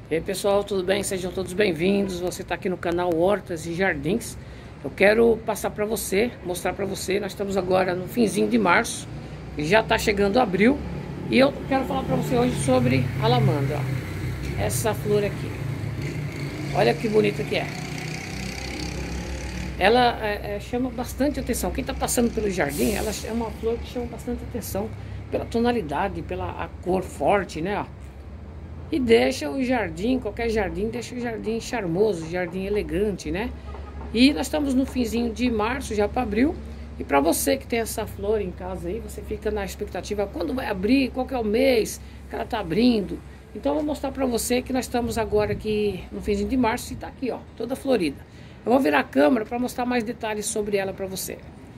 E aí pessoal, tudo bem? Sejam todos bem-vindos. Você está aqui no canal Hortas e Jardins. Eu quero passar para você, mostrar para você. Nós estamos agora no finzinho de março, já está chegando abril. E eu quero falar para você hoje sobre a lavanda, ó. Essa flor aqui, olha que bonita que é. Ela chama bastante atenção. Quem está passando pelo jardim, ela é uma flor que chama bastante atenção pela tonalidade, pela a cor forte, né? Ó. E deixa o jardim, qualquer jardim, deixa o jardim charmoso, jardim elegante, né? E nós estamos no finzinho de março, já para abril. E para você que tem essa flor em casa aí, você fica na expectativa quando vai abrir, qual que é o mês que ela tá abrindo. Então eu vou mostrar para você que nós estamos agora aqui no finzinho de março e tá aqui, ó, toda florida. Eu vou virar a câmera para mostrar mais detalhes sobre ela para você.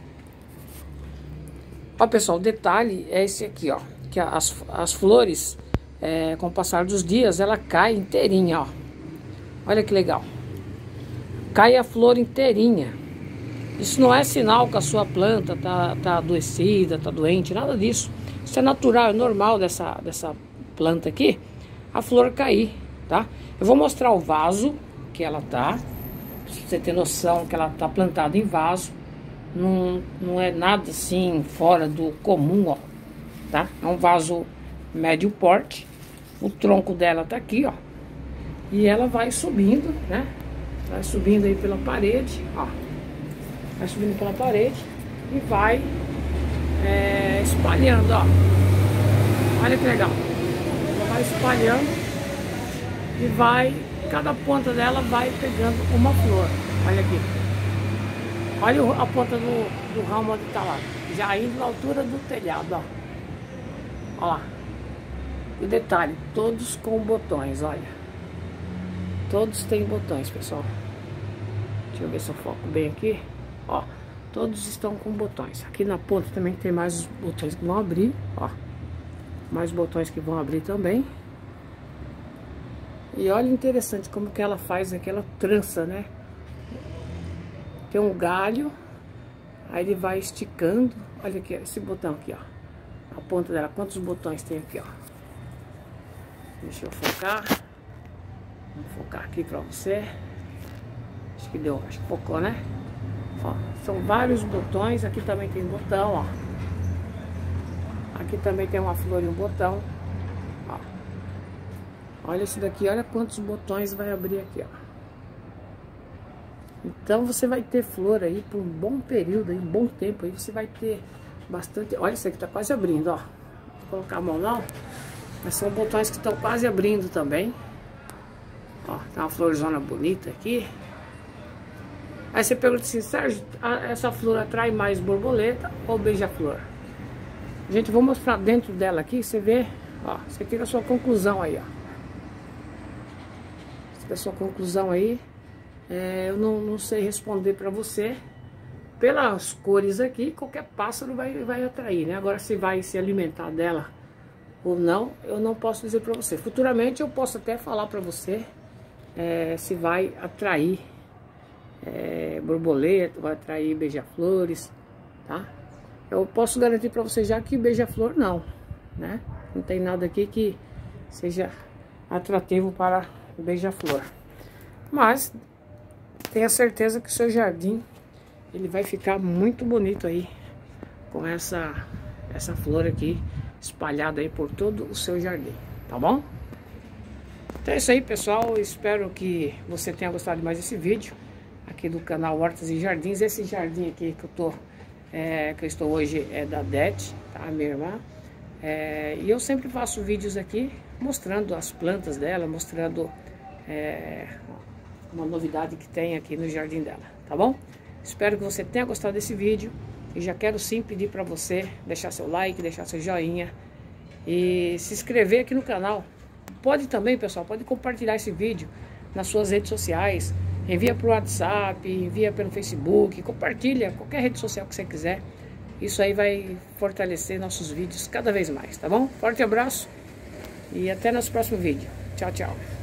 Ó pessoal, o detalhe é esse aqui, ó, que as flores, com o passar dos dias, ela cai inteirinha, ó. Olha que legal. Cai a flor inteirinha. Isso não é sinal que a sua planta tá adoecida, tá doente, nada disso. Isso é natural, é normal dessa planta aqui, a flor cair, tá? Eu vou mostrar o vaso que ela tá, pra você ter noção que ela tá plantada em vaso. Não é nada assim fora do comum, ó, tá? É um vaso médio porte. O tronco dela tá aqui, ó. E ela vai subindo, né? Vai subindo aí pela parede, ó. Vai subindo pela parede e vai espalhando, ó. Olha que legal. Ela vai espalhando e vai, cada ponta dela vai pegando uma flor. Olha aqui. Olha a ponta do ramo onde tá lá. Já indo na altura do telhado, ó. Olha lá. E detalhe, todos com botões, olha. Todos têm botões, pessoal. Deixa eu ver se eu foco bem aqui. Ó, todos estão com botões. Aqui na ponta também tem mais botões que vão abrir, ó. Mais botões que vão abrir também. E olha interessante como que ela faz aquela trança, né? Tem um galho, aí ele vai esticando. Olha aqui, esse botão aqui, ó. A ponta dela, quantos botões tem aqui, ó. Deixa eu focar. Vamos focar aqui pra você. Acho que deu, acho que focou, né? Ó, são vários botões. Aqui também tem botão, ó. Aqui também tem uma flor e um botão, ó. Olha esse daqui, olha quantos botões vai abrir aqui, ó. Então você vai ter flor aí por um bom período, aí, um bom tempo aí. Você vai ter bastante. Olha, esse aqui tá quase abrindo, ó. Vou colocar a mão não. Mas são botões que estão quase abrindo também. Ó, tem uma florzona bonita aqui. Aí você pergunta assim, Sérgio, essa flor atrai mais borboleta ou beija-flor? Gente, eu vou mostrar dentro dela aqui, você vê, ó, você tira a sua conclusão aí, ó. Você tira a sua conclusão aí. Eu não sei responder pra você. Pelas cores aqui, qualquer pássaro vai atrair, né? Agora, se vai se alimentar dela ou não, eu não posso dizer pra você. Futuramente eu posso até falar pra você se vai atrair borboleta, vai atrair beija-flores, tá? Eu posso garantir pra você já que beija-flor não, né? Não tem nada aqui que seja atrativo para beija-flor. Mas tenha certeza que o seu jardim ele vai ficar muito bonito aí com essa flor aqui espalhada aí por todo o seu jardim, tá bom? Então é isso aí, pessoal. Espero que você tenha gostado de mais desse vídeo aqui do canal Hortas e Jardins. Esse jardim aqui que eu estou hoje é da Dete, tá? Minha irmã. E eu sempre faço vídeos aqui mostrando as plantas dela, mostrando uma novidade que tem aqui no jardim dela, tá bom? Espero que você tenha gostado desse vídeo. E já quero sim pedir para você deixar seu like, deixar seu joinha e se inscrever aqui no canal. Pode também, pessoal, pode compartilhar esse vídeo nas suas redes sociais. Envia para o WhatsApp, envia pelo Facebook, compartilha qualquer rede social que você quiser. Isso aí vai fortalecer nossos vídeos cada vez mais, tá bom? Forte abraço e até nosso próximo vídeo. Tchau, tchau.